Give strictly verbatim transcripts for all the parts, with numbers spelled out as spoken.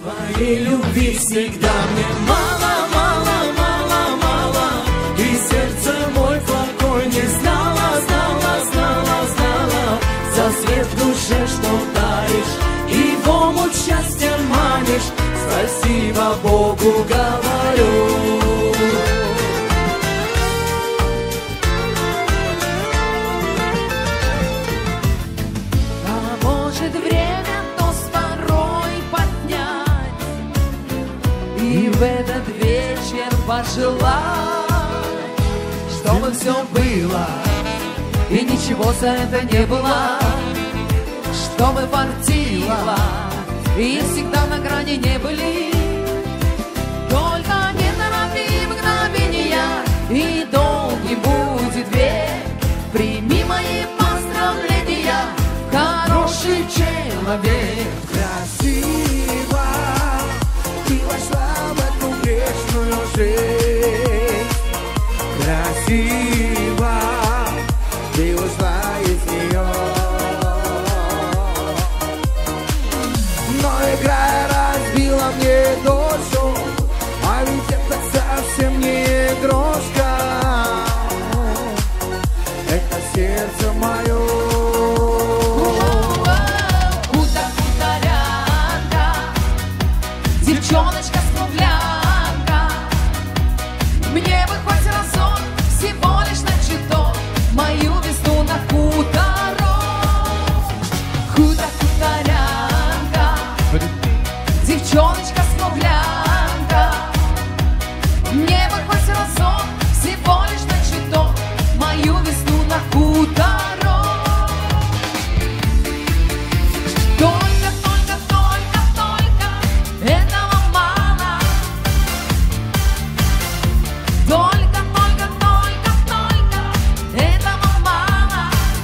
Твоей любви всегда мне мало, мало, мало, мало. И сердце мой покой не знала, знала, знала, знала. За свет в душе, что даришь, и в омут счастья манишь. Спасибо Богу говорю. А может время тост порой поднять и в этот вечер пожелать, чтобы все было и ничего за это не было, чтобы фартило и всегда на грани не были. Только не торопи мгновения, и долгий будет век. Прими мои поздравления, хороший человек. Красиво ты вошла в эту грешную жизнь. Красиво ты ушла из нее. Но играя разбила мне душу, а ведь это совсем не игрушка. Это сердце мое. Куда-куда-рянка, девчоночка-смуглянка, мне бы хоть разок всего лишь на чуток мою весну на хуторок. Куда-куда-рянка, девчоночка-смуглянка, мне бы хоть разок всего лишь на чуток мою весну на хуторок. Только, только, только, только этого мало. Только, только, только, только этого мало.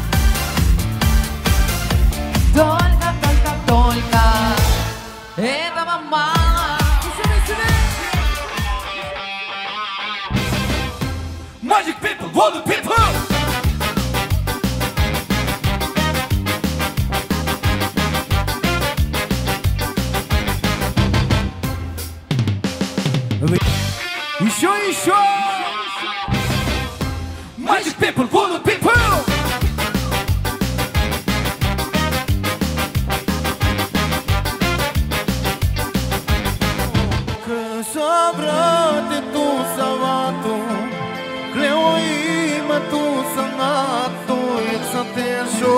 Только, только, только этого мало. Magic people, water people. Еще, еще! Magic people, water people. Că sobrate tu savato, cleo ima tu sanato, it's a show.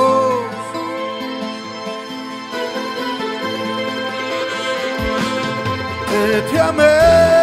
Et ja me